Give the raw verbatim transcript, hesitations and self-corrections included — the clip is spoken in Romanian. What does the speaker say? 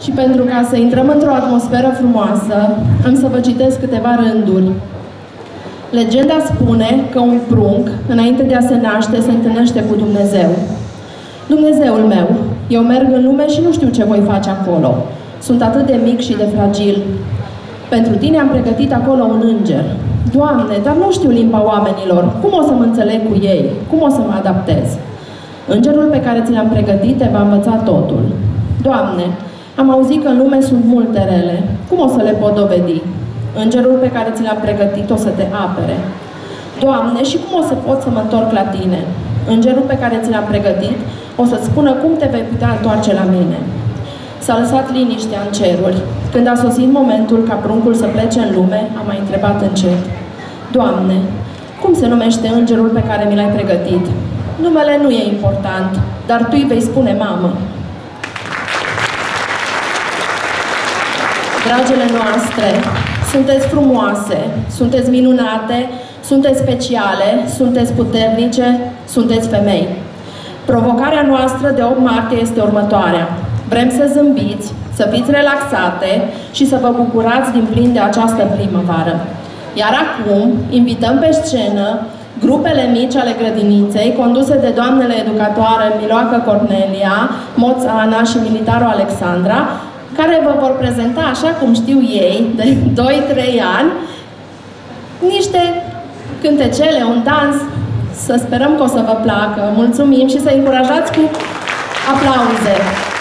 Și pentru ca să intrăm într-o atmosferă frumoasă, am să vă citesc câteva rânduri. Legenda spune că un prunc, înainte de a se naște, se întâlnește cu Dumnezeu. Dumnezeul meu, eu merg în lume și nu știu ce voi face acolo. Sunt atât de mic și de fragil. Pentru tine am pregătit acolo un înger. Doamne, dar nu știu limba oamenilor. Cum o să mă înțeleg cu ei? Cum o să mă adaptez? Îngerul pe care ți l-am pregătit te va învăța totul. Doamne, am auzit că în lume sunt multe rele. Cum o să le pot dovedi? Îngerul pe care ți l-am pregătit o să te apere. Doamne, și cum o să pot să mă întorc la tine? Îngerul pe care ți l-am pregătit o să-ți spună cum te vei putea întoarce la mine. S-a lăsat liniștea în ceruri. Când a sosit momentul ca pruncul să plece în lume, am mai întrebat încet. Doamne, cum se numește îngerul pe care mi l-ai pregătit? Numele nu e important, dar tu îi vei spune mamă. Dragile noastre, sunteți frumoase, sunteți minunate, sunteți speciale, sunteți puternice, sunteți femei. Provocarea noastră de opt martie este următoarea. Vrem să zâmbiți, să fiți relaxate și să vă bucurați din plin de această primăvară. Iar acum invităm pe scenă grupele mici ale grădiniței, conduse de doamnele educatoare Miloacă Cornelia, Moț Ana și Militaru Alexandra, care vă vor prezenta, așa cum știu ei, de doi trei ani, niște cântecele, un dans. Să sperăm că o să vă placă. Mulțumim și să încurajați cu aplauze.